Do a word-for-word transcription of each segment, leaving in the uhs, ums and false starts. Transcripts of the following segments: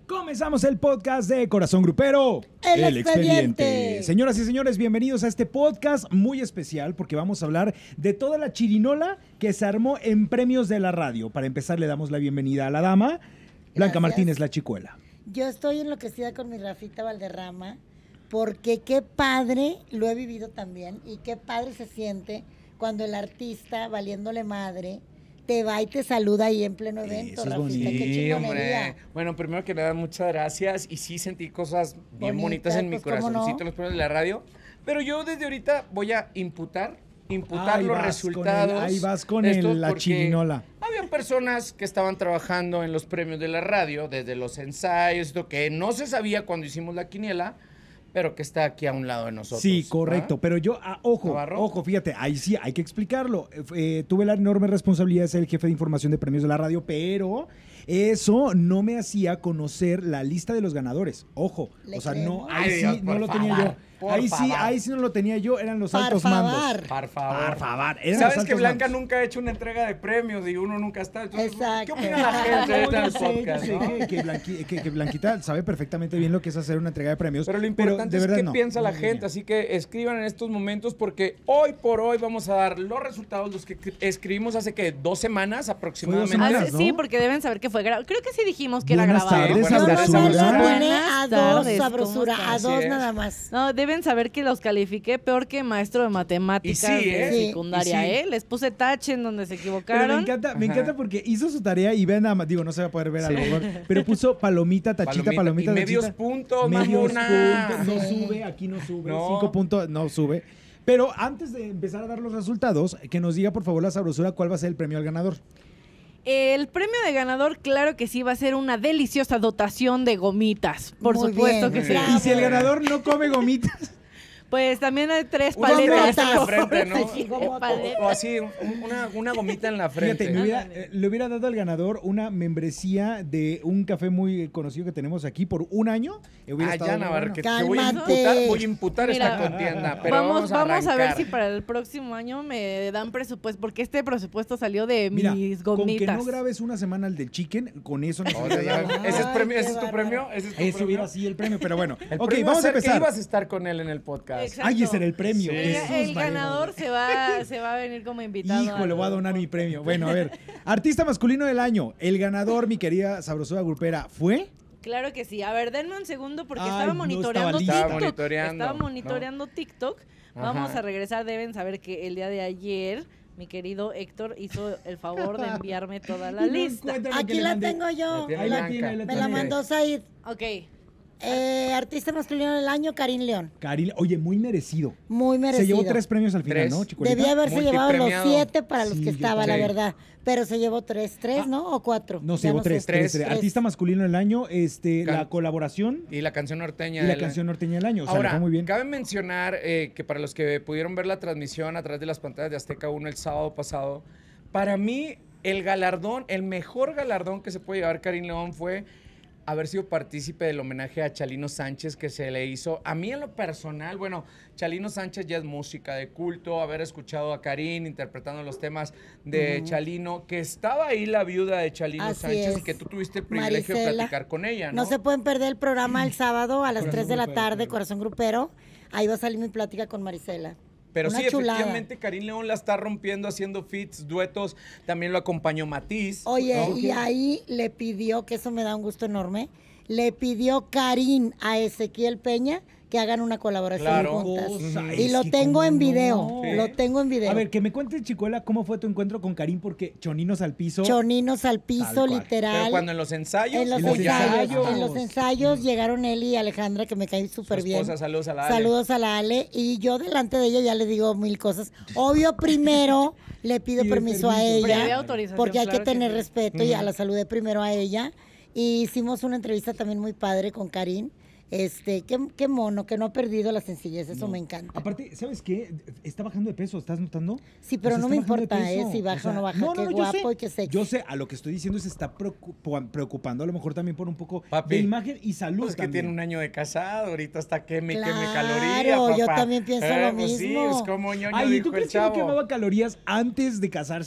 Comenzamos el podcast de Corazón Grupero, El, el expediente. expediente. Señoras y señores, bienvenidos a este podcast muy especial porque vamos a hablar de toda la chirinola que se armó en premios de la radio. Para empezar, le damos la bienvenida a la dama, Blanca Gracias. Martínez, la chicuela. Yo estoy enloquecida con mi Rafita Valderrama porque qué padre, lo he vivido también, y qué padre se siente cuando el artista, valiéndole madre, te va y te saluda ahí en pleno evento, Eso es Rafita, qué Sí, chingonería. hombre. Bueno, primero que nada, muchas gracias. Y sí sentí cosas bien bonitas, Bonitas, en mi pues, ¿cómo no? corazoncito en los premios de la radio. Pero yo desde ahorita voy a imputar, imputar Ahí los vas resultados. con el- ahí vas con estos el- la porque chirinola. Había personas que estaban trabajando en los premios de la radio, desde los ensayos, esto que no se sabía cuando hicimos la quiniela, pero que está aquí a un lado de nosotros. Sí, correcto, ¿ah? pero yo, ah, ojo, Navarro. ojo, fíjate, ahí sí hay que explicarlo. Eh, eh, tuve la enorme responsabilidad de ser el jefe de información de premios de la radio, pero eso no me hacía conocer la lista de los ganadores. Ojo, ¿Le o sea, creemos? no, ahí Ay, sí Dios, no por lo tenía favor, yo. por Ahí sí, favor. ahí sí no lo tenía yo, eran los Por altos favor. mandos. Por favor. Por favor, eran los Sabes que altos Blanca mandos. nunca ha hecho una entrega de premios y uno nunca está. Entonces, Exacto. ¿qué opina la gente ahorita en el Yo sé, yo podcast? sé ¿no? que, que Blanqui- que- que Blanquita sabe perfectamente bien lo que es hacer una entrega de premios. Pero lo importante de es verdad qué no. piensa la No, gente, no. así que escriban en estos momentos porque hoy por hoy vamos a dar los resultados, los que cri- escribimos hace que dos semanas aproximadamente. semanas. Ah, ¿no? Sí, porque deben saber que fue grabado. Creo que sí dijimos que Buenas era grabado. tardes, Buenas Yo tardes, no sabrosura. lo pone Buenas a dos, tardes, ¿cómo sabrosura, a estás? dos Así es. nada más. No, deben saber que los califiqué peor que maestro de matemáticas Y sí, de ¿eh? Sí. secundaria, Y sí. ¿eh? Les puse tache en donde se Pero me equivocaron. encanta, me Ajá. encanta porque hizo su tarea y vean nada más, digo, no se va a poder ver a lo Sí. mejor, pero puso palomita, tachita, Palomita, palomita, y medios tachita. puntos, medios mamona. puntos, no Sí. sube, aquí no sube, No. cinco puntos, no sube. Pero antes de empezar a dar los resultados, que nos diga por favor la sabrosura cuál va a ser el premio al ganador. El premio de ganador, claro que sí, va a ser una deliciosa dotación de gomitas. Por Muy supuesto bien, que sí. bravo. Y si el ganador no come gomitas, Pues también hay tres Una paletas. gomita en la frente, ¿no? Sí, O, o- paletas. o así, un- una, una gomita en la frente. fíjate, me hubiera- Ándale. eh, le hubiera dado al ganador una membresía de un café muy conocido que tenemos aquí por un año. y hubiera Ah, estado ya, muy Navarro, bueno. que te voy a Cálmate. imputar, voy a imputar esta Mira, contienda. Pero vamos, vamos, a, vamos a ver arrancar. si para el próximo año me dan presupuesto, porque este presupuesto salió de Mira, mis con que gomitas. no grabes una semana el del chicken, con eso nos Oye, hubiera ya, dado. ¿Ese es, Ay, premio, qué ¿ese es tu bárbaro. premio? ¿Ese es tu Ese premio? hubiera sido el premio, pero bueno. El ok, premio vamos a va ser que empezar. ibas a estar con él en el podcast. Exacto. Ay, ese era el premio. Sí. El, Jesús, el María ganador Madre. se va, se va a venir como invitado. Hijo, le voy a al donar mi podcast. premio. Bueno, a ver. Artista masculino del año. El ganador, mi querida sabrosura grupera, ¿fue? Claro que sí. A ver, denme un segundo porque Ay, estaba no monitoreando estaba lista. TikTok. Estaba monitoreando, Estaba monitoreando TikTok. Vamos Ajá. a regresar. Deben saber que el día de ayer mi querido Héctor hizo el favor de enviarme toda la Y no lista. encuentra lo que Aquí le la mandé. tengo yo. La tiene Ahí la Blanca. tiene, ahí la Me la tiene. mandó Said. Ok. Eh, artista masculino del año, Karim León. Karil, oye, muy merecido. Muy merecido. Se llevó tres premios al final, Tres. ¿no, Chicuelita? Debía haberse llevado los Multipremiado. siete para los Sí, que yo estaba, la también. verdad. Pero se llevó tres. ¿Tres, Ah, no? ¿O cuatro? No, se Ya llevó sé. tres, tres, Tres. Artista masculino del año, este, Can- la colaboración Y la canción norteña. y la de canción norteña del año. O sea, le Ahora, fue muy bien. cabe mencionar eh, que para los que pudieron ver la transmisión a través de las pantallas de Azteca uno el sábado pasado, para mí el galardón, el mejor galardón que se puede llevar Karim León fue haber sido partícipe del homenaje a Chalino Sánchez que se le hizo. A mí en lo personal, bueno, Chalino Sánchez ya es música de culto, haber escuchado a Karim interpretando los temas de Ujú. Chalino, que estaba ahí la viuda de Chalino Así Sánchez es. y que tú tuviste el privilegio de Marisela. platicar con ella, ¿no? No se pueden perder el programa el sábado a las Corazón tres de la Grupero, tarde, claro. Corazón Grupero. Ahí va a salir mi plática con Marisela. Pero Una sí, chulada. efectivamente, Karim León la está rompiendo haciendo feats, duetos. También lo acompañó Matiz. Oye, ¿no? y ahí le pidió, que eso me da un gusto enorme, le pidió Karim a Ezequiel Peña que hagan una colaboración Claro. juntas. Cosa, Y es lo que tengo cómo en no. video, Sí. lo tengo en video. A ver, que me cuente, Chicuela, cómo fue tu encuentro con Karim, porque choninos al piso. Choninos al Tal piso, cual. literal. Pero cuando en los ensayos. En los, En los ensayos, ensayos. en los ensayos llegaron él y Alejandra, que me caen Su súper bien. esposa, saludos a la Ale. Saludos a la Ale. Y yo delante de ella ya le digo mil cosas. Obvio, primero le pido Pide permiso a permiso. Previa ella, autorización, porque hay claro que tener sí. respeto y a Ujú. la saludé primero a ella. Y hicimos una entrevista también muy padre con Karim. Este, qué, qué mono, que no ha perdido la sencillez, eso No. me encanta. Aparte, ¿sabes qué? Está bajando de peso, ¿estás notando? Sí, pero O sea, no está me bajando de importa, ¿eh? peso. Si baja o no baja, qué yo guapo sé. y qué sexy. Yo sé, a lo que estoy diciendo es que está preocupa- preocupando a lo mejor también por un poco Papi, de imagen y salud Pues que también. tiene un año de casado, ahorita está queme, queme Claro, calorías, yo papá. también pienso lo pues Sí, mismo. es como ñoño Ay, ¿y dijo tú el crees que no chavo. quemaba calorías antes de casarse? Pues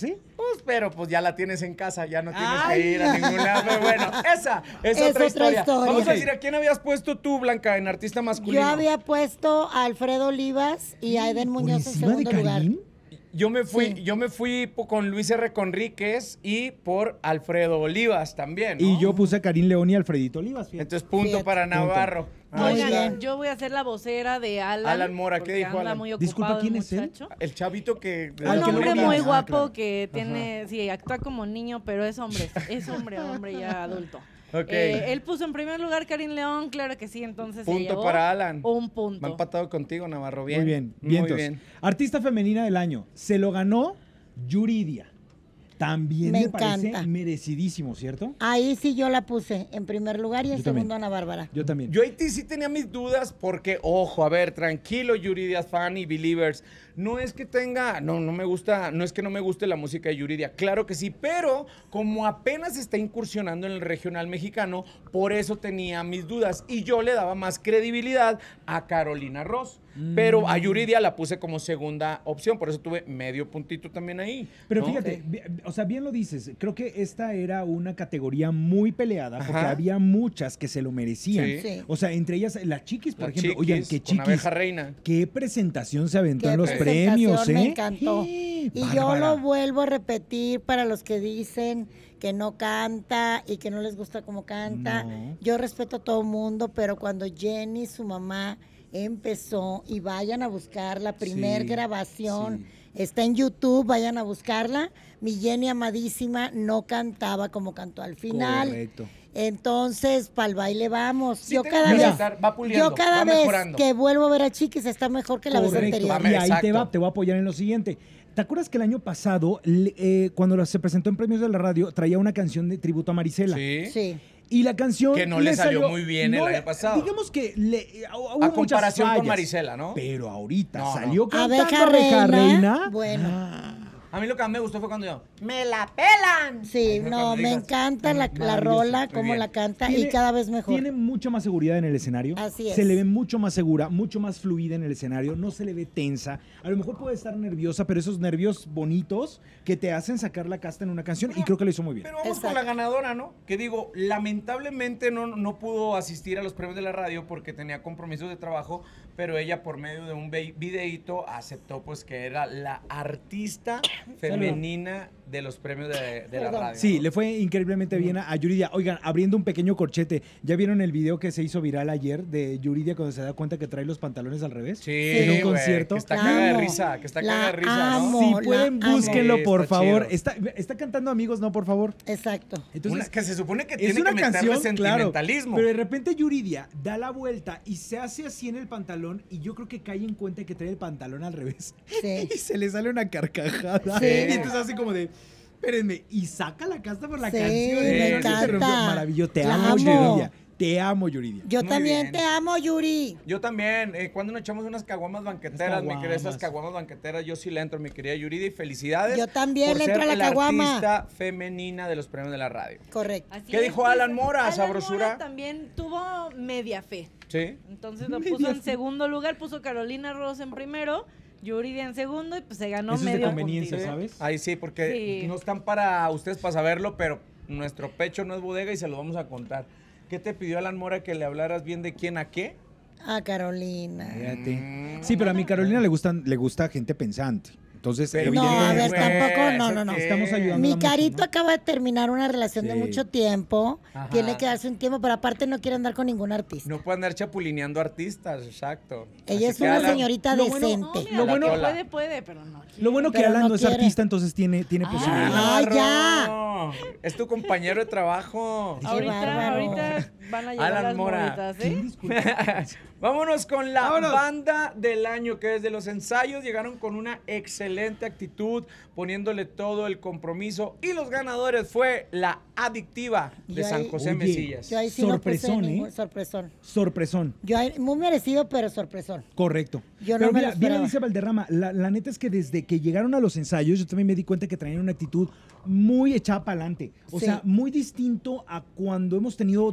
pero pues ya la tienes en casa, ya no tienes Ay. que ir a ningún lado. Pero bueno, esa es, Es otra, otra historia. historia. Vamos a decir, ¿a quién habías puesto tú, Blanca, en artista masculino? Yo había puesto a Alfredo Olivas y a Eden ¿Por Muñoz en encima de segundo lugar. Karim? Yo me fui, Sí. yo me fui po- con Luis R. Conríquez y por Alfredo Olivas también, ¿no? Y yo puse a Karim León y Alfredito Olivas. fíjate. Entonces, punto Fíjate. para Navarro. Muy Ahí está. bien. Yo voy a ser la vocera de Alan. Alan Mora, ¿qué porque dijo anda Alan? muy ocupado Disculpa, el ¿quién es él? muchacho. El chavito que... Ah, el Un que lo hombre veía. muy Ah, guapo claro. que tiene, sí, actúa como niño, pero es hombre, es hombre, hombre ya adulto. Ok. Eh, él puso en primer lugar Karim León, claro que sí, entonces se Punto llevó para Alan. un Me ha punto. empatado contigo, Navarro. Bien. Muy bien, Muy vientos. bien. Artista femenina del año. Se lo ganó Yuridia. También me, Me parece encanta. merecidísimo, ¿cierto? Ahí sí yo la puse en primer lugar y en Yo también. segundo Ana Bárbara. Yo también. Yo ahí sí sí tenía mis dudas porque, ojo, a ver, tranquilo, Yuridia fan y Believers. No es que tenga, no, no me gusta, no es que no me guste la música de Yuridia, claro que sí, pero como apenas está incursionando en el regional mexicano, por eso tenía mis dudas y yo le daba más credibilidad a Carolina Ross. Pero a Yuridia la puse como segunda opción, por eso tuve medio puntito también ahí. Pero ¿no? fíjate, bi- o sea, bien lo dices. Creo que esta era una categoría muy peleada porque Ajá. había muchas que se lo merecían. Sí. Sí. O sea, entre ellas la Chiquis, por La ejemplo. Chiquis, Oigan, que con Chiquis. Abeja Reina. Qué presentación se aventó Qué en los presentación, premios, ¿eh? me encantó. ¡Eh! Y yo Bárbara. lo vuelvo a repetir para los que dicen que no canta y que no les gusta cómo canta. No. Yo respeto a todo mundo, pero cuando Jenny, su mamá, empezó, y vayan a buscar la primer Sí, grabación, sí. está en YouTube, vayan a buscarla. Mi Jenny amadísima no cantaba como cantó al final. Correcto. Entonces, para el baile vamos. Sí, yo tengo cada que vez, aceptar, va puliendo, yo cada va vez mejorando. que vuelvo a ver a Chiquis está mejor que la vez Correcto. anterior. Va, Y ahí te exacto. va, te voy a apoyar en lo siguiente. ¿Te acuerdas que el año pasado, le- eh, cuando se presentó en premios de la radio, traía una canción de tributo a Marisela? Sí. Sí. Y la canción Que no le salió muy bien el año pasado. Digamos que le, eh, hubo A muchas comparación con fallas. Marisela, ¿no? Pero ahorita No, no. salió cantando Abeja Abeja Reina, Reina. bueno. Ah, A mí lo que más me gustó fue cuando yo, ¡me la pelan! Sí, Ahí fue no, cuando me digas, encanta la, la maravilloso, rola, muy cómo bien. la canta Tiene- y cada vez mejor. Tiene mucha más seguridad en el escenario. Así es. Se le ve mucho más segura, mucho más fluida en el escenario. No se le ve tensa. A lo mejor puede estar nerviosa, pero esos nervios bonitos que te hacen sacar la casta en una canción. y creo que lo hizo muy bien. Pero vamos Exacto. con la ganadora, ¿no? Que digo, lamentablemente no, no pudo asistir a los premios de la radio porque tenía compromisos de trabajo, pero ella por medio de un ve- videíto aceptó pues que era la artista femenina de los premios de, de la Perdón. radio. Sí, ¿no? le fue increíblemente bien a, a Yuridia. Oigan, abriendo un pequeño corchete, ¿ya vieron el video que se hizo viral ayer de Yuridia cuando se da cuenta que trae los pantalones al revés? Sí, en un güey, concierto. que está La caga de amo. risa, que está La caga de risa, amo. ¿no? Si la pueden, amo. búsquenlo, Sí, por está favor. chido. Está, está cantando Amigos, ¿no? Por favor. Exacto. Entonces, Una- que se supone que es tiene una que meterle canción, claro. sentimentalismo. Pero de repente Yuridia da la vuelta y se hace así en el pantalón y yo creo que cae en cuenta que trae el pantalón al revés. Sí. Y se le sale una carcajada. Sí. Y entonces así como de, espérenme, y saca la casta por la Sí, canción. me Y no se encanta. interrumpió. Maravilloso. Te La amo, amo. Yuridia. Te amo, Yuridia. Yo Muy también bien. te amo, Yuri. Yo también, eh, cuando nos echamos unas caguamas banqueteras, mi querida, esas caguamas. caguamas banqueteras, yo sí le entro, mi querida Yuridia, y felicidades. Yo también por le entro ser a la caguama. artista femenina de los premios de la radio. Correcto. Así ¿Qué es, dijo pues, Alan Mora, Alan sabrosura? Mora también tuvo media fe. Sí. Entonces lo Media puso en fe. segundo lugar, puso Carolina Ross en primero, Yuridia en segundo y pues se ganó Eso es de medio conveniencia, puntito. ¿sabes? Ahí sí, porque Sí. no están para ustedes para saberlo, pero nuestro pecho no es bodega y se lo vamos a contar. ¿Qué te pidió Alan Mora que le hablaras bien de quién a qué? A Carolina. Fíjate. Mm. Sí, pero a mi Carolina le gustan, le gusta gente pensante. Entonces, Pero No, a ver, evidentemente, güey, tampoco, no, ¿eso no, no. qué? Estamos ayudando. Mi mucho, carito ¿no? acaba de terminar una relación de Sí. mucho tiempo. Ajá. Tiene que darse un tiempo, pero aparte no quiere andar con ningún artista. No puede andar chapulineando artistas, exacto. Ella Así es que una Alan- señorita lo bueno- decente. No, mira, Lo bueno- puede, puede, pero no. Lo bueno que Pero Alan no no es quiere. artista, entonces tiene, tiene Ah. posibilidades. ¡Ay, ya! Navarro, es tu compañero de trabajo. Qué Ahorita, bárbaro. ahorita van a llegar Alan las Mora. moritas, ¿Quién ¿eh? disculpa? Vámonos con la Vámonos. banda del año, que desde los ensayos llegaron con una excelente actitud, poniéndole todo el compromiso. Y los ganadores fue la Adictiva de Yo San ahí- José Oye, Mesillas. Yo ahí sí Sorpresón, no puse ¿eh? ningún sorpresón. Sorpresón. Yo ahí, muy merecido, pero sorpresón. Correcto. Yo no Pero me mira, lo bien lo esperaba. dice Valderrama, la, la neta es que desde que llegaron a los ensayos, yo también me di cuenta que traían una actitud muy echada para adelante. O Sí. sea, muy distinto a cuando hemos tenido otros encuentros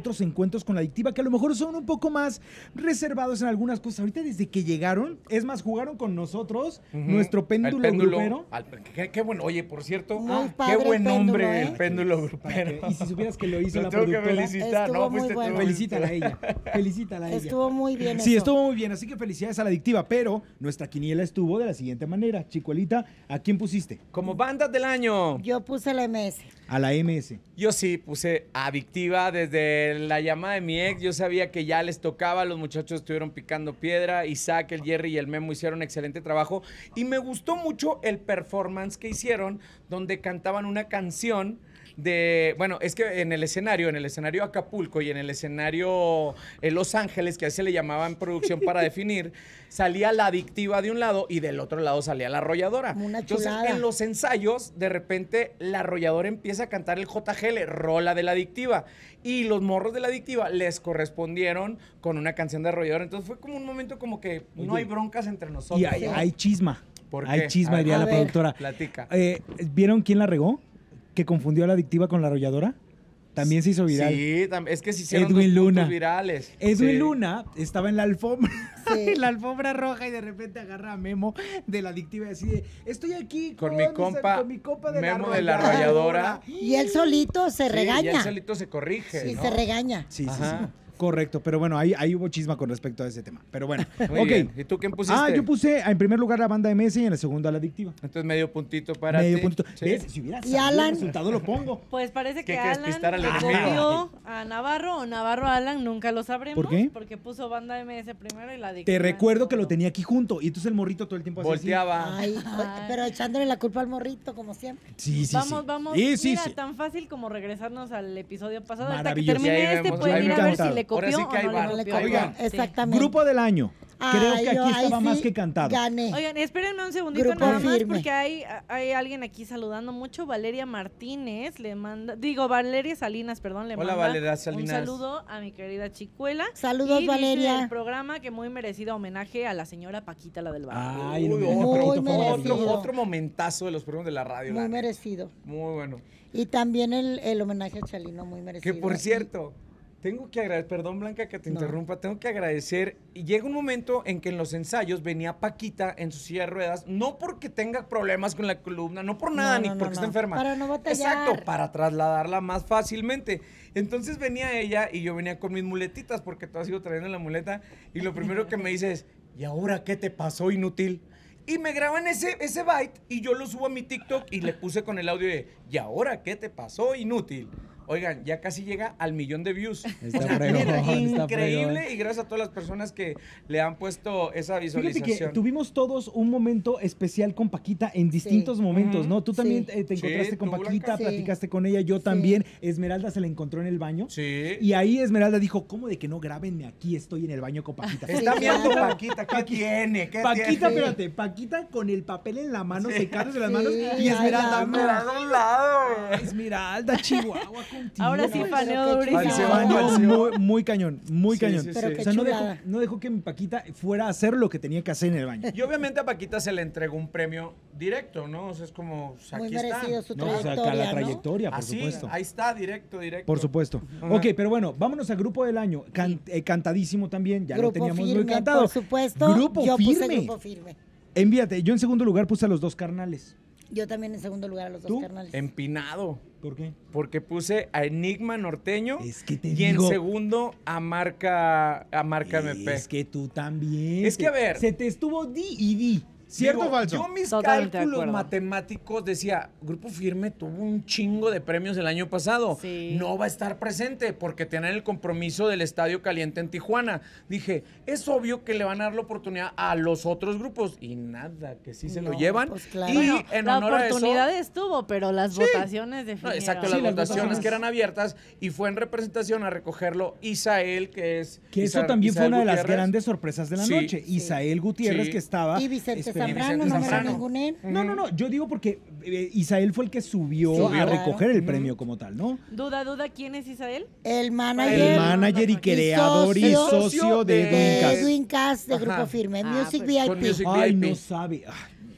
descuentos con la adictiva, que a lo mejor son un poco más reservados en algunas cosas. Ahorita desde que llegaron, es más, jugaron con nosotros, Ujú. nuestro péndulo, El péndulo grupero. al- qué, qué bueno. Oye, por cierto, Muy qué padre el buen péndulo, nombre, ¿eh? el péndulo Para que- grupero. y si supieras que lo hizo Lo la tengo que productora, felicitar. Estuvo No, muy fuiste tú. bueno. felicítala a ella, felicítala a ella. Estuvo muy bien Sí, eso. estuvo muy bien, así que felicidades a la adictiva, pero nuestra quiniela estuvo de la siguiente manera. Chicuelita, ¿a quién pusiste? Como bandas del año. Yo puse la M S. A la M S. Yo sí puse Adictiva desde la llamada de mi ex. Yo sabía que ya les tocaba. Los muchachos estuvieron picando piedra. Isaac, el Jerry y el Memo hicieron excelente trabajo. Y me gustó mucho el performance que hicieron, donde cantaban una canción de, bueno, es que en el escenario, en el escenario Acapulco y en el escenario eh, Los Ángeles, que así se le llamaba en producción para definir, salía la Adictiva de un lado y del otro lado salía la Arrolladora. Una Entonces, chulada. en los ensayos, de repente, la Arrolladora empieza a cantar el J G L, rola de la Adictiva, y los morros de la Adictiva les correspondieron con una canción de Arrolladora. Entonces fue como un momento como que no Oye, hay broncas entre nosotros. Y hay, ¿no? hay chisma. ¿Por Hay qué? chisma, A diría a la ver. productora. Platica. Eh, ¿Vieron quién la regó? ¿Que confundió a la adictiva con la arrolladora? También se hizo viral. Sí, tam- es que se hicieron Edwin dos Luna. puntos virales. Edwin Sí. Luna estaba en la alfombra, Sí. en la alfombra roja y de repente agarra a Memo de la adictiva y decide, estoy aquí Con con, mi mis- compa con mi compa de Memo la de la arrolladora. arrolladora. Y él solito se Sí, regaña. Y él solito se corrige, Sí, ¿no? se regaña. Sí, sí, Ajá. sí. Correcto, pero bueno, ahí, ahí hubo chisma con respecto a ese tema. Pero bueno, Muy ok. bien. ¿Y tú quién pusiste? Ah, yo puse en primer lugar la banda M S y en el segundo a la adictiva. Entonces medio puntito para Medio ti. puntito. Sí. ¿Ves? Si hubiera Y sabido Alan. el resultado lo pongo. Pues parece ¿Qué que quieres Alan pistar al le enemigo? copió a Navarro o Navarro a Alan, nunca lo sabremos. ¿Por qué? Porque puso banda M S primero y la Te adictiva en recuerdo que lo segundo. tenía aquí junto y entonces el morrito todo el tiempo hacía así. Volteaba. Ay, Ay. pero echándole la culpa al morrito, como siempre. Sí, sí, Vamos, sí. vamos. Sí, sí, Mira, sí. tan fácil como regresarnos al episodio pasado. Hasta que Maravilloso. termine Y ahí este, vemos, pueden ahí ir a ver encantado. si le copió Ahora sí que hay o no bar. le No le copió. copió. Oigan, Sí. Exactamente. Grupo del año. Creo Ay, que yo aquí ahí estaba más sí que cantado. Gané. Oigan, espérenme un segundito Grupo nada más firme. porque hay, hay alguien aquí saludando mucho. Valeria Martínez le manda, digo Valeria Salinas, perdón, le Hola, manda Valeria Salinas. un saludo a mi querida Chicuela. Saludos, y dice Valeria. del programa que muy merecido homenaje a la señora Paquita, la del barrio. Ay, Uy, lo otro, Muy otro, merecido. otro, otro momentazo de los programas de la radio. Muy la neta. merecido. Muy bueno. Y también el, el homenaje a Chalino, muy merecido. Que por cierto, tengo que agradecer, perdón Blanca que te No. interrumpa, tengo que agradecer. Y llega un momento en que en los ensayos venía Paquita en su silla de ruedas, no porque tenga problemas con la columna, no por nada, No, ni no, no, porque esté no. enferma. Para no batallar. Exacto, para trasladarla más fácilmente. Entonces venía ella y yo venía con mis muletitas, porque todo sigo trayendo la muleta. Y lo primero que me dice es, ¿y ahora qué te pasó, inútil? Y me graban ese, ese byte y yo lo subo a mi TikTok y le puse con el audio de, ¿y ahora qué te pasó, inútil? Oigan, ya casi llega al millón de views. Está O sea, fregón, neta, está increíble fregón. y gracias a todas las personas que le han puesto esa Fíjate visualización. que tuvimos todos un momento especial con Paquita en distintos momentos, Ujú. ¿no? Tú también Sí. eh, te Sí, encontraste con tú, Paquita, Blanca. Sí. platicaste con ella, yo Sí. también. Esmeralda se la encontró en el baño. Sí. Y ahí Esmeralda dijo, ¿cómo de que no grábenme aquí? Estoy en el baño con Paquita. Sí, Está viendo claro. Paquita, ¿qué tiene? ¿Qué Paquita, tiene? espérate, Paquita con el papel en la mano, Sí. secándose las Sí, manos. ay, Y Esmeralda, la amo. Esmeralda a un lado, güey. Esmeralda, Chihuahua, contigo. Ahora sí, Pero faneo qué durísimo. Al Se Chihuahua. bañó Falseó. muy, muy cañón, muy Sí, cañón. sí, Pero sí. qué O sea, no dejó, chulada. no dejó que mi Paquita fuera a hacer lo que tenía que hacer en el baño. Y obviamente a Paquita se le entregó un premio directo, ¿no? O sea, es como, o sea, Muy aquí merecido está. su No, o sea, trayectoria, acá la ¿no? trayectoria, por Así, supuesto. ahí está, directo, directo. Por supuesto. Ajá. Ok, pero bueno, vámonos a grupo del año. Can- eh, cantadísimo también, ya Grupo lo teníamos firme, muy cantado. por supuesto. Grupo yo firme. puse grupo firme. Envíate, yo en segundo lugar puse a los dos carnales. Yo también en segundo lugar a los dos ¿Tú? carnales. Empinado. ¿Por qué? Porque puse a Enigma Norteño Es que te y digo. en segundo a Marca, a Marca M P. Es que tú también. Es que, a ver. Se te estuvo di y di. ¿Cierto Digo, o falso? Yo mis Totalmente de cálculos acuerdo. matemáticos decía, Grupo Firme tuvo un chingo de premios el año pasado. Sí. No va a estar presente porque tienen el compromiso del Estadio Caliente en Tijuana. Dije, es obvio que le van a dar la oportunidad a los otros grupos. Y nada, que sí se lo No, llevan. pues claro. Y Bueno, en la honor a eso... oportunidad estuvo, pero las votaciones No, definieron. exacto, Sí, las las votaciones votaciones. que eran abiertas y fue en representación a recogerlo Isael, que es... Que eso Isa- también fue Isael una de las Gutiérrez. grandes sorpresas de la Sí, noche. sí. Isael Gutiérrez, Sí. que estaba. Y Vicente esperando- Zambrano, Vicente no me Zambrano. lo ningunen. No, no, no. Yo digo porque eh, Isael fue el que subió Sí, a claro. recoger el Ujú. premio como tal, ¿no? Duda, duda, ¿quién es Isael? El manager. El Ayer. manager y creador y socio socio de de- Edwin de Cass. Edwin Cass de Ajá. Grupo Firme. Ah, Music pues, con V I P. Music Ay, V I P. no sabe. Ay,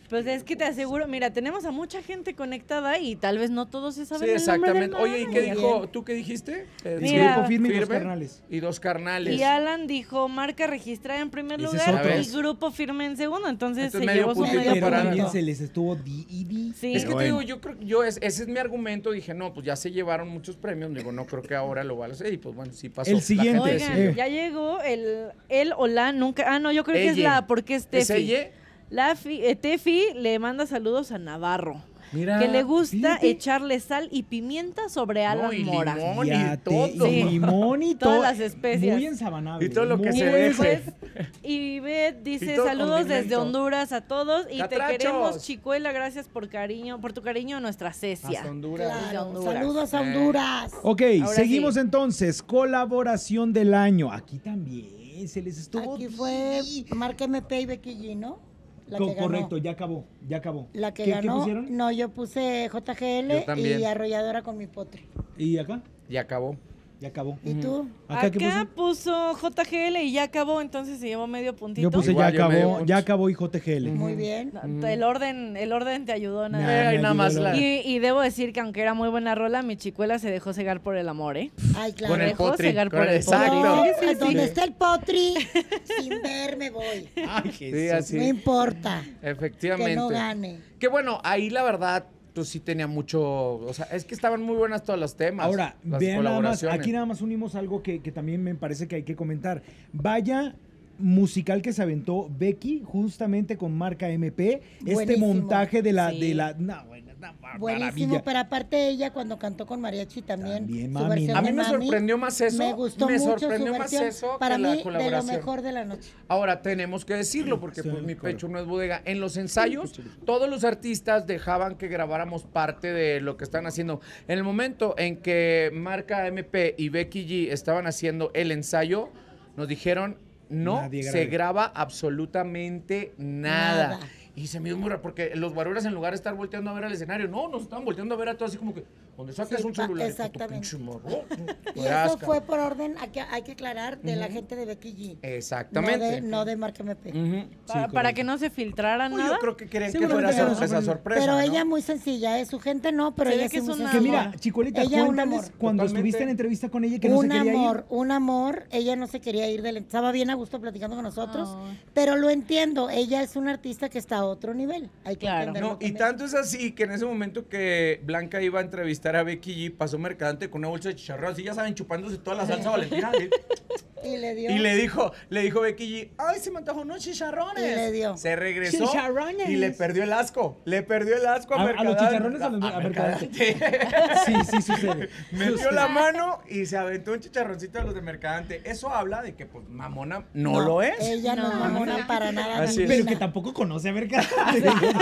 Pues es que te aseguro, mira, tenemos a mucha gente conectada y tal vez no todos se saben Sí, el nombre del exactamente. Oye, ¿y qué manager. dijo? ¿Tú qué dijiste? Eh, Mira, Grupo Firme y dos carnales. Y dos carnales. Y Alan dijo marca registrada en primer Ese es lugar otro. y grupo firme en segundo, entonces, Entonces, se medio llevó su puntito medio Pero para también punto. se les estuvo di y di. Sí. Es que Pero te digo, bueno. yo creo que yo, es- ese es mi argumento. Dije, no, pues ya se llevaron muchos premios. Digo, no creo que ahora lo van a hacer. Y pues bueno, sí pasó. El La siguiente. gente Oigan, decidió. Eh. ya llegó el él o la nunca. Ah, no, yo creo que es Ella. la porque es ¿Es Tefi. ella? La fi- eh, Tefi le manda saludos a Navarro. Mira. Que le gusta fíjate. echarle sal y pimienta sobre Alan No, y Mora. limón. y Fíjate, todo. y limón y Todas todo. las especias. Muy ensabanable. Y todo lo que muy se Y deje. después, Ivette Y dice todo saludos desde condimento. Honduras a todos y ¡Catrachos! te queremos, Chicuela, gracias por cariño, por tu cariño a nuestra Cecia. Hasta Honduras. Desde Claro, Honduras. saludos a Eh. Honduras. Ok, Ahora seguimos sí. entonces. Colaboración del año. Aquí también se les estuvo. Aquí fue di- Marca M P y Becky G, ¿no? La Co- que ganó. correcto, ya acabó, ya acabó. La que ¿Qué, ganó. ¿Qué pusieron? No, yo puse J G Yo L también. y Arrolladora con mi potre. ¿Y acá? Y acabó. Ya acabó. ¿Y tú? ¿Acá qué Acá puso? puso J G L y ya acabó, entonces se llevó medio puntito. Yo puse Igual, ya yo medio acabó, punto. ya acabó y J G L. Muy bien. No, El orden, el orden te ayudó nada. Nah, Eh, me ahí nada más ayudó la- la- Y, y debo decir que aunque era muy buena rola, mi chicuela se dejó cegar por el amor, ¿eh? Ay, claro. Con el dejó potri. cegar con por el exacto. Yo, Sí, sí, a sí. donde está el potri, sin ver me voy. Ay, Sí, Jesús. así. No importa Efectivamente. que no gane. Que bueno, ahí la verdad, pues sí tenía mucho. O sea, es que estaban muy buenas todos los temas. Ahora, las vean nada más, colaboraciones. aquí nada más unimos algo que, que también me parece que hay que comentar. Vaya musical que se aventó Becky justamente con marca M P. Este Buenísimo. montaje de la, Sí. de la, no, bueno, una Buenísimo, maravilla. pero aparte ella cuando cantó con mariachi también, También, su mami, versión ¿no? A mí de me Mami, sorprendió más eso. Me gustó me mucho sorprendió su más versión. eso Para que mí, la de lo colaboración. mejor de la noche. Ahora tenemos que decirlo porque Sí, pues mi claro. pecho no es bodega. En los ensayos todos los artistas dejaban que grabáramos parte de lo que están haciendo. En el momento en que Marca M P y Becky G estaban haciendo el ensayo, nos dijeron no Nadie se grabe. graba absolutamente nada. Nada. Y se me dio muy raro porque los guaruras en lugar de estar volteando a ver al escenario, no, nos estaban volteando a ver a todos así como que donde saques Sí, un pa- celular. exactamente. Pinche morro. Y Pues, eso asca. fue por orden, hay que, hay que aclarar, de la gente de Becky G. Exactamente. No de, no de Marca M P. Ujú. Para, Sí, para correcto. que no se filtrara Pues nada. yo creo que querían que Seguramente fuera era sorpresa, sorpresa. sorpresa. Pero ¿no? ella muy sencilla, ¿eh? Su gente no, pero Se ve ella que sí es muy una- Que sencilla. mira, Chicuelita, Ella un cuéntales amor. cuando Totalmente. estuviste en entrevista con ella que no un se quería amor, ir. un amor. Ella no se quería ir del... Estaba bien a gusto platicando con nosotros, Ay. pero lo entiendo. Ella es una artista que está a otro nivel. Hay que Claro. entenderlo No, y también. tanto es así que en ese momento que Blanca iba a entrevistar a Becky G, pasó Mercadante con una bolsa de chicharrón, así ya saben, chupándose toda la salsa valentina. ¿sí? Y le dio... Y le dijo, le dijo Becky G, ay, se me antojó unos chicharrones. Y le dio. Se regresó Chicharrones. y le perdió el asco. Le perdió el asco a, ¿A- a Mercadante. los chicharrones o a los- a Mercadante? Sí, sí sucede. Metió Sucede. la mano y se aventó un chicharroncito a los de Mercadante. Eso habla de que, pues, mamona no, No, lo es. Ella no, No. es mamona para nada. Así es. Pero ninguna. que tampoco conoce a Mercadante.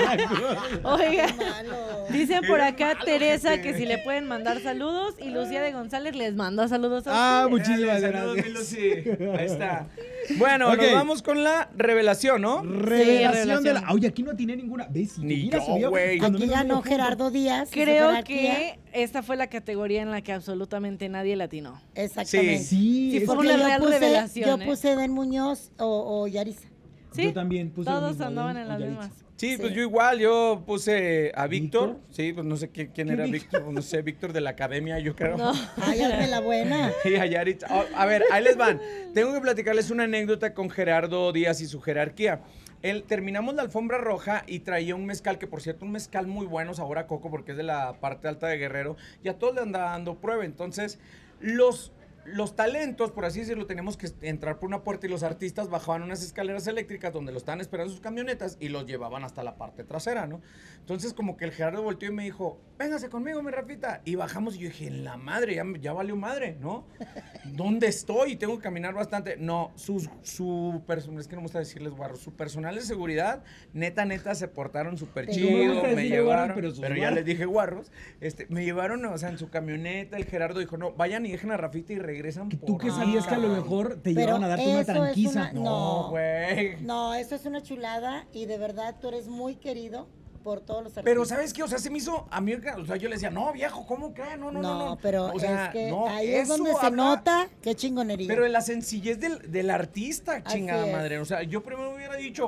Oiga, Qué malo. dicen por Qué acá malo, Teresa gente. que si le pueden mandar saludos y Lucía de González les manda saludos a Ah, ustedes. muchísimas Dale, saludos, gracias. mi Lucy. Ahí está. Bueno, Ok. nos vamos con la revelación, ¿no? Revelación revelación. de la. Oye, aquí no tiene ninguna. ¿Ves? Si Ni tuviera yo, subido, güey. cuando Aquí menos ganó medio punto. Gerardo Díaz. hizo Creo jerarquía. que esta fue la categoría en la que absolutamente nadie latinó. Exactamente. Sí, Sí, es fue que- una Porque yo real puse, revelación, Yo ¿eh? puse Eden Muñoz o, o Yarisa. ¿Sí? Yo también puse lo Todos mismo, andaban ¿eh? en las Yaritza. mismas. Sí, Sí. pues yo igual, yo puse a Víctor. ¿Víctor? Sí, pues no sé quién, quién ¿Qué era Víctor? Víctor, no sé, Víctor de la academia, yo creo. No. Ay, hazme la buena. Y a Yaritza. Oh, a ver, ahí les van. Tengo que platicarles una anécdota con Gerardo Díaz y su jerarquía. Él, terminamos la alfombra roja y traía un mezcal, que por cierto, un mezcal muy bueno, sabor a coco, porque es de la parte alta de Guerrero, y a todos le andaba dando prueba. Entonces, los, los talentos, por así decirlo, teníamos que entrar por una puerta y los artistas bajaban unas escaleras eléctricas donde los estaban esperando sus camionetas y los llevaban hasta la parte trasera, ¿no? Entonces, como que el Gerardo volteó y me dijo, véngase conmigo, mi Rafita. Y bajamos y yo dije, en la madre, ya, ya valió madre, ¿no? ¿Dónde estoy? Tengo que caminar bastante. No, su, su personal, es que no me gusta decirles guarros, su personal de seguridad, neta, neta, se portaron súper No chido, me gusta me decirle llevaron, guarros, pero sus pero ya guarros. les dije guarros, este, me llevaron, o sea, en su camioneta, el Gerardo dijo, no, vayan y dejen a Rafita y regresan Que por tú que acá". sabías que a lo mejor te Pero llevaban a darte una eso es tranquiza. una- No, No. güey. No, eso es una chulada y de verdad tú eres muy querido por todos los artistas. Pero, ¿sabes qué? O sea, se me hizo, a mí, o sea, yo le decía, no, viejo, ¿cómo que? No, no, no, no. pero O sea, es que no, ahí es eso donde se habla- nota qué chingonería. Pero de la sencillez del, del artista, Así chingada es. madre. O sea, yo primero hubiera dicho,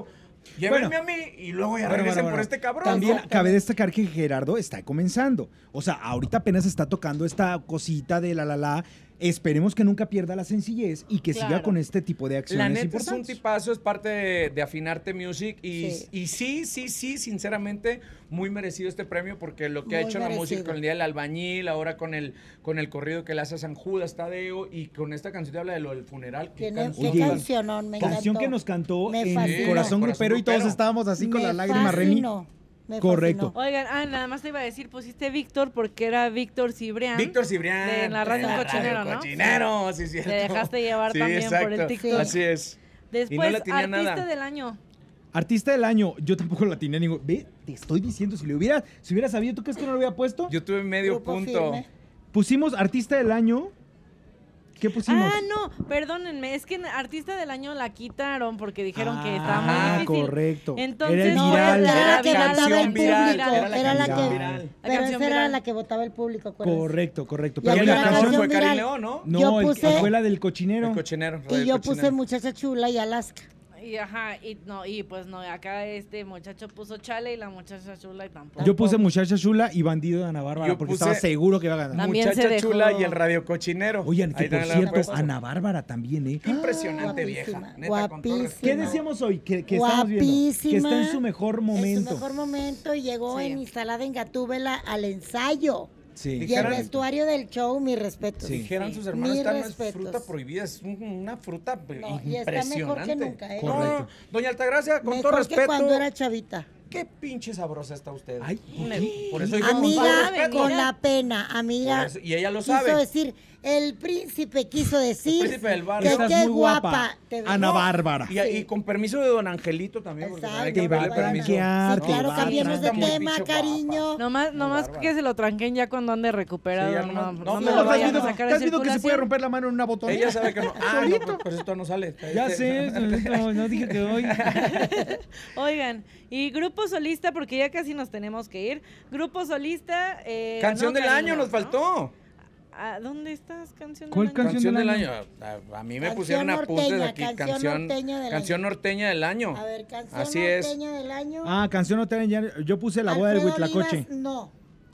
Llévenme Bueno. a mí y luego ya Bueno, regresen bueno, por bueno. este cabrón. También cabe destacar que Gerardo está comenzando. O sea, ahorita apenas está tocando esta cosita de la la la. Esperemos que nunca pierda la sencillez y que siga Claro. con este tipo de acciones La neta es un importantes. tipazo, es parte de, de Afinarte Music y Sí. y sí, sí, sí, sinceramente, muy merecido este premio porque lo que ha Muy hecho en la música merecido. con el Día del Albañil, ahora con el, con el corrido que le hace a San Judas Tadeo y con esta canción que habla de lo del funeral. ¿Qué Tiene, canción qué Oye, cancionón, me Canción encantó. que nos cantó Me en fascinó. Corazón Corazón Grupero y todos Grupero. estábamos así con Me las lágrimas, Remy. fascinó, me Correcto. fascinó. Oigan, ah, nada más te iba a decir, pusiste Víctor porque era Víctor Cibrián. Víctor Cibrián. De la radio de Cochinero, ¿no? Cochinero, sí, cierto. Te dejaste llevar Sí, también por el exacto. TikTok. Así es. Después, le atiné a artista nada. del año. Artista del año, yo tampoco la tenía ningún. Ve, te estoy diciendo, si le hubiera, si hubiera sabido, ¿tú crees que no lo había puesto? Yo tuve medio Grupo punto. Firme. Pusimos artista del año. ¿Qué pusimos? Ah, no, perdónenme, es que en artista del año la quitaron porque dijeron que estaba Ah, muy difícil. correcto. Entonces, Era el No, viral. era la Era que viral. votaba el Canción público. viral, Era la, la que. canción viral. La Pero canción esa era viral. la que votaba el público, acuérdense. Correcto, correcto. Y Pero ahí la la canción canción fue viral. Karim León, ¿no? No, Yo el- puse- fue la del cochinero. El cochinero. Y yo puse Cochinero. Muchacha Chula y Alaska. Y ajá, y no, y pues no, acá este muchacho puso Chale y la muchacha chula y tampoco. Yo puse Muchacha Chula y Bandido de Ana Bárbara Yo porque puse- estaba seguro que iba a ganar. También se Muchacha dejó- Chula y el radio cochinero. Oigan, que Ahí por también la cierto, puesto. Ana Bárbara también, ¿eh? Qué impresionante Guapísima, vieja. Neta, con todo guapísima. respeto. ¿Qué decíamos hoy? Que, que estamos viendo. Que Guapísima. está en su mejor momento. En su mejor momento y llegó Sí. en instalada en Gatúbela al ensayo. Sí. Y el Dijeran- vestuario del show, mis respetos. Sí. Dijeran Sí. sus hermanos, Mis esta no es respetos. fruta prohibida, es un- una fruta No, y está impresionante. mejor que nunca, ¿eh? No, Correcto. doña Altagracia, con Mejor todo que respeto, cuando era chavita. qué pinche sabrosa está usted. Ay, Por eso digo, con todo Amiga, respeto. con la pena, amiga. Por eso- y ella lo quiso sabe. decir, el príncipe quiso decir El príncipe del barrio. que estás qué muy guapa, guapa. te ves. Ana No, Bárbara. Y, y con permiso de don Angelito también, porque Exacto, hay que Te va a darle permiso. tranquear, Sí, te claro, va a cambiemos de tranquear. Está muy tema, bicho guapa. cariño. Nomás, nomás bárbara. que se lo tranquen ya cuando ande recuperado. Sí, ya no, nomás- no, no, me no, lo ¿estás vayan viendo, a sacar de ¿estás viendo que se puede circulación. romper la mano en una botonera? Ella sabe que no. Ah, no, pues, pues esto no sale. Ya Este- sé, no, no dije que hoy. Oigan, y grupo solista, porque ya casi nos tenemos que ir. Grupo solista. Eh, Canción ganó del Karim año León, nos ¿no? faltó. ¿A dónde estás, canción ¿Cuál del año? canción Canción del del año? año. A, a mí me Canción pusieron apuntes norteña, aquí. canción Canción norteña del canción año. norteña del año. A ver, canción Así es. norteña del año. Ah, canción no te ya- Yo puse la boda del Alfredo Huitlacoche. Olivas, no.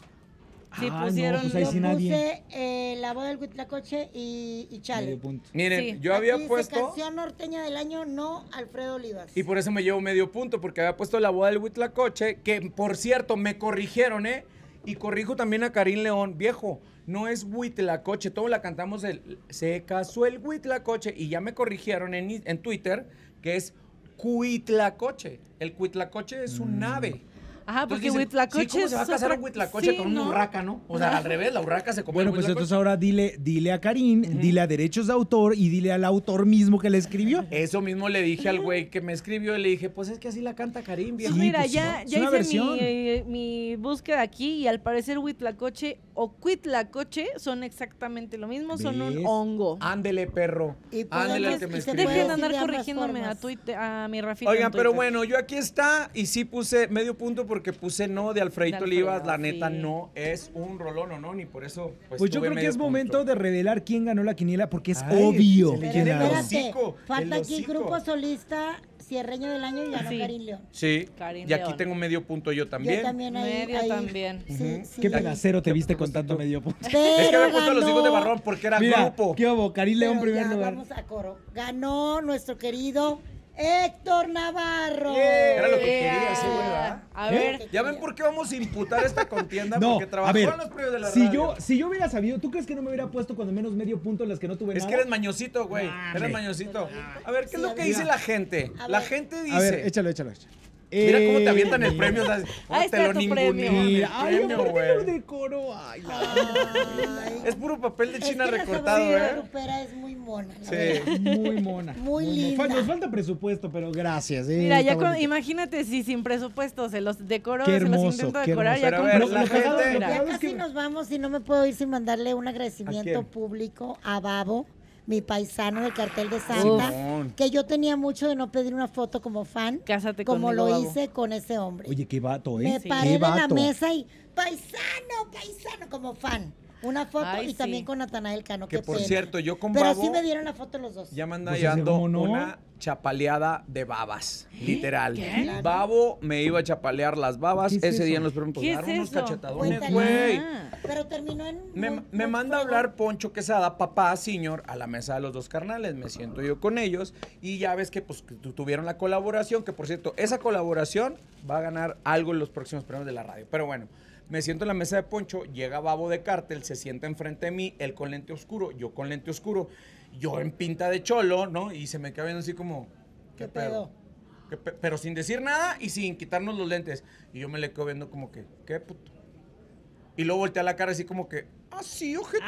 Sí, Ah, pusieron- No, pues ahí Yo sí nadie. puse eh, la boda del Huitlacoche y, y Chale. Medio punto. Miren, Sí. yo Aquí había dice puesto. canción norteña del año, no Alfredo Olivas. Y por eso me llevo medio punto, porque había puesto la boda del Huitlacoche, que por cierto, me corrigieron, ¿eh? Y corrijo también a Karim León, viejo, no es Huitlacoche, todos la cantamos el se casó el Huitlacoche, y ya me corrigieron en, en Twitter que es Cuitlacoche. El Cuitlacoche es un ave. Ajá, porque Entonces dicen, Huitlacoche sí, ¿cómo se va a es casar otra- un Huitlacoche sí, con una ¿no? urraca, no? O sea, al revés, la urraca se come Bueno, el pues Huitlacoche. entonces ahora dile, dile a Karim, dile a derechos de autor y dile al autor mismo que le escribió. Eso mismo le dije al güey que me escribió y le dije, pues es que así la canta Karim, viejo. Pues mira, pues, ya, ¿no? Es ya una hice versión. mi, eh, mi búsqueda aquí y al parecer Huitlacoche o Cuitlacoche son exactamente lo mismo, son un ¿Ves? hongo. Ándele, perro. Y Ándele al podemos- que me y se escribió. puede Dejen de decir andar de ambas corrigiéndome a, formas. Twitter, a mi Rafita. en Oigan, pero Twitter. bueno, yo aquí está y sí puse medio punto porque puse no de Alfredito De Alfredo, Olivas. La neta sí. no es un rolón o no, ni por eso. Pues, Pues yo tuve creo que medio es momento punto. de revelar quién ganó la quiniela porque es Ay, obvio se le quién llena el ganó. hocico. Espérate, falta el aquí hocico. grupo solista, cierreño del año y ganó Sí. Karim León. Sí, Karim y aquí León. tengo medio punto yo también. Yo también ahí. Medio ahí- también. Sí, Ujú. sí. Qué pena, cero te Qué viste propósito. contando medio punto. Pero Es que había puesto los ganó- hijos de Barrón porque era Mira, grupo. ¿qué hubo? Karim León en pero primer ya lugar. Vamos a coro. Ganó nuestro querido Héctor Navarro. Era lo que Yeah. quería ese güey, ¿verdad? A ¿Eh? ver, ¿Ya ven por qué vamos a imputar esta contienda? No, porque trabajó a ver, en los premios de la si radio. yo, si yo hubiera sabido, ¿tú crees que no me hubiera puesto cuando menos medio punto en las que no tuve Es nada? que eres mañosito, güey. Nah, Eres hombre. mañosito. A ver, ¿qué Sí, es lo a que ver. dice la gente? A La ver. gente dice. A ver, échalo, échalo, échalo. Mira cómo te Eh, avientan el premio. O sea, Ahí ¿cómo te está lo tu ningunean premio. el Mira, ay, premio, aparte güey? lo decoro. Ay, la- Ay. Es puro papel de Es China que la recortado, sabadilla ¿eh? grupera es muy mona. la Sí. verdad. Muy mona. Muy mona. linda. Nos falta presupuesto, pero gracias. eh, mira, ya está con- bonito. imagínate si sin presupuesto se los decoro, Qué se los hermoso, intento qué decorar, hermoso. ya Pero a con ver, Lo- la lo cagado- gente- lo Ya cagado es casi que- nos vamos y no me puedo ir sin mandarle un agradecimiento quién? público a Babo, mi paisano del cartel de Uf. Santa, Simón. que yo tenía mucho de no pedir una foto como fan, Cásate como conmigo, lo Babo. hice con ese hombre. Oye, qué vato, ¿eh? me Sí. paré Qué de la vato. mesa y paisano, paisano como fan. Una foto Ay, y sí. también con Natanael Cano. Que qué por pena. cierto, yo con Pero Babo sí me dieron la foto los dos. ya me anda Pues ese, llevando ¿cómo no? una chapaleada de babas, literal. ¿Qué? Babo me iba a chapalear las babas ¿Qué es ese eso? día en los premios. ¿Qué es Dar unos eso? cachetadones, Cuéntale. güey. Ah. Pero terminó en... Me, muy- me muy manda a fuego. hablar Poncho Quesada, papá, señor, a la mesa de los dos carnales. Me siento yo con ellos y ya ves que pues que tu- tuvieron la colaboración, que por cierto, esa colaboración va a ganar algo en los próximos premios de la radio. Pero bueno, me siento en la mesa de Poncho, llega Babo de Cártel, se sienta enfrente de mí, él con lente oscuro, yo con lente oscuro, yo en pinta de cholo, ¿no? Y se me queda viendo así como, ¿qué, ¿Qué pedo? pedo? ¿Qué pe- Pero sin decir nada y sin quitarnos los lentes. Y yo me le quedo viendo como que, ¿qué puto? Y luego volteé a la cara así como que, ah, sí, ojete.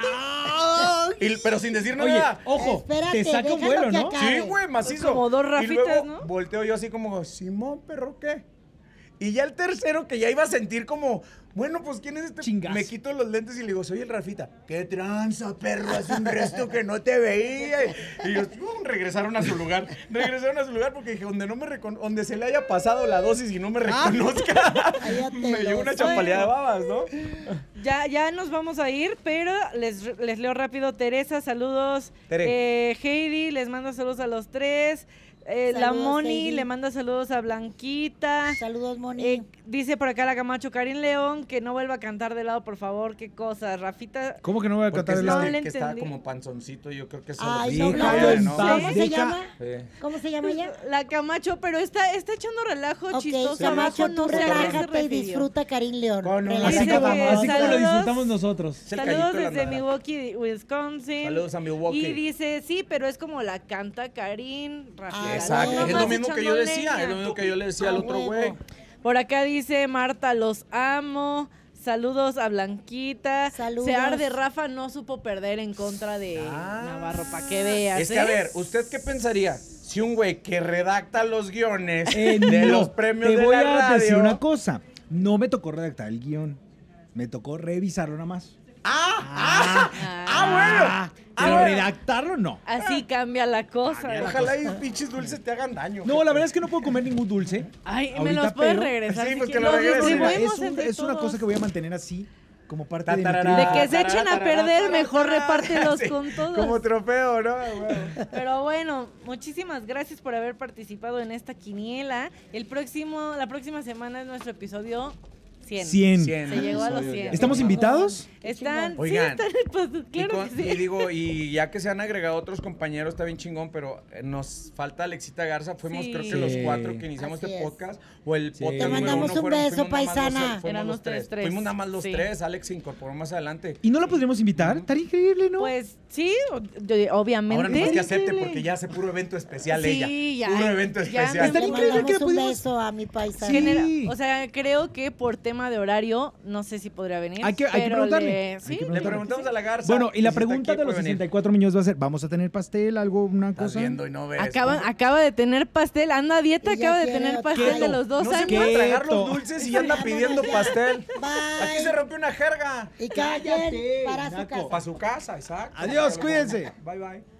Y- pero sin decir Oye, nada. ojo, Espérate, te saca un déjalo vuelo, que ¿no? acabe. Sí, güey, macizo. Como dos Y rafitas, luego ¿no? volteo yo así como, Simón, perro, ¿qué? Y ya el tercero que ya iba a sentir como, bueno, pues ¿quién es este? Chingazo. Me quito los lentes y le digo, soy el Rafita. ¿Qué tranza, perro? Hace un resto que no te veía. Y ellos ¡pum! Regresaron a su lugar. Regresaron a su lugar porque dije, donde no me recon donde se le haya pasado la dosis y no me reconozca. Cállate me llevo los una chapaleada de babas, ¿no? Ya, ya nos vamos a ir, pero les, les leo rápido. Teresa, saludos. Tere. Eh, Heidi, les manda saludos a los tres. Eh, la Saludos, Moni Heidi. le manda saludos a Blanquita. Saludos, Moni. Eh, dice por acá la Camacho Karin León que no vuelva a cantar de lado, por favor. Qué cosa, Rafita. ¿Cómo que no voy a Porque cantar es el no lado? que, le que estaba entendí. como panzoncito, yo creo que eso Ay, lo no, dijo, no, ¿eh? no, ¿no? paz, ¿Cómo se deja- llama? Sí. ¿Cómo se llama ella? La Camacho, pero está, está echando relajo Ok, chistoso. Camacho, abajo, tú no sé a qué se relájate y refirió. disfruta Karin León. Con una Así, Relájate, Dice como, que vamos. así como lo saludos. disfrutamos nosotros. Es el Saludos callito de la desde nada. Milwaukee, Wisconsin. Saludos a Milwaukee. Y dice, sí, pero es como la canta Karin, Rafita. Ah, Exacto, bueno. es lo Nomás mismo que yo echando decía, leña. es lo mismo que yo le decía al A otro huevo. güey. Por acá dice Marta, los amo. Saludos a Blanquita. Saludos. Sear de Rafa no supo perder en contra de Ah. Navarro, para que veas. Es que, a ¿eh? ver, ¿usted qué pensaría? Si un güey que redacta los guiones Eh, de no, los premios te de voy la a radio... decir una cosa. No me tocó redactar el guión. Me tocó revisarlo nada más. ¡Ah! ¡Ah! Ah. ¡Ah, bueno! Ah, Ah, pero bueno. redactarlo no. Así cambia la cosa. Ojalá y pinches dulces te hagan daño. No, la verdad es que no puedo comer ningún dulce. Ay, me ahorita, los puedes pero- regresar. Sí, si pues que quieres. lo Los regresen. distribuimos Es, un- entre es una todos. cosa que voy a mantener así, como parte de mi Tatarará. De tribu. que se echen a perder, mejor repártelos Sí, con todos. Como trofeo, ¿no? Bueno. Pero bueno, muchísimas gracias por haber participado en esta quiniela. El próximo, la próxima semana es nuestro episodio cien. cien. cien Se llegó a los episodios cien. ya. ¿Estamos invitados? Están, Oigan, sí, están, pues, Y, claro con- que sí. y digo, y ya que se han agregado otros compañeros, está bien chingón, pero eh, nos falta Alexita Garza. Fuimos, Sí. creo que los Sí. cuatro que iniciamos Así este es. podcast. O el Sí. podcast Te número mandamos uno un fueron- beso, fuimos nada más los- paisana. fuimos Éramos los tres. tres, tres. Fuimos nada más los Sí. tres. Alex se incorporó más adelante. ¿Y no la podríamos invitar? Estaría increíble, ¿no? Pues sí, o- yo- obviamente. Ahora nomás que acepte Increíble. porque ya hace puro evento especial Sí, ella. ya, Puro evento ya especial. me- Estaría Le increíble mandamos que un pudiéramos- beso a mi paisana. Sí. Genera- o sea, creo que por tema de horario, no sé si podría venir. Hay que- hay que pero preguntarle. le- Hay ¿sí? que Le preguntamos a la Garza. Bueno, y la si está pregunta aquí, de los puede venir. sesenta y cuatro millones va a ser, ¿vamos a tener pastel, algo, una Estás cosa? viendo y no ves. Acaba, acaba de tener pastel, anda a dieta, Y ya acaba de quiere tener otra. pastel de Keto. los dos No se años. puede tragar los Quieto. dulces y anda pidiendo ya. pastel. Bye. Aquí se rompió una jerga. Y cada Cállate, quien para su naco. casa. Para su casa, exacto. Adiós, cuídense. Bye, bye.